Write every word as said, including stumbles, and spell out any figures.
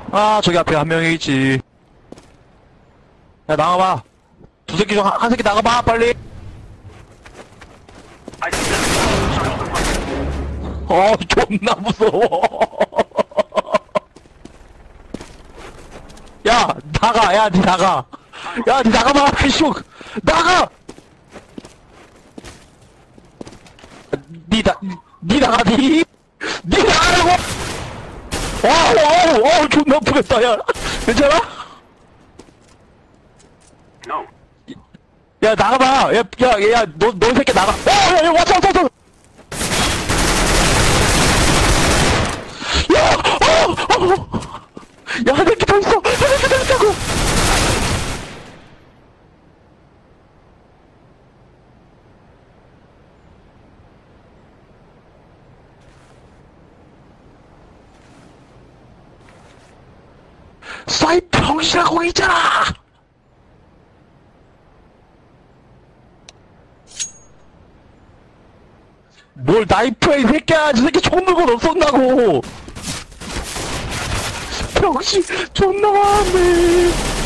아, 저기 앞에 한 명이 있지. 야, 나가봐. 두 새끼 중 한 새끼 나가봐, 빨리. 어, 존나 무서워. 야, 나가, 야, 니 나가. 야, 니 나가봐, 피쇼. 나가! 니 나, 니 나가, 니. 니 나가라고! 어우, 어우, 어우, 존나 아프겠다, 야. 괜찮아? 야, 나가봐. 야, 야, 야, 너, 너 새끼 나가. 어, 야, 야, 왔어, 왔어, 왔어. 야, 어, 어. 야, 한 새끼 더 있어. 한 새끼 더 있다고. 쏴이 병신아, 거기 있잖아. 뭘 나이프야, 이 새끼야. 저 새끼 총 들고 너 쏜다고. 병신 존나 많네.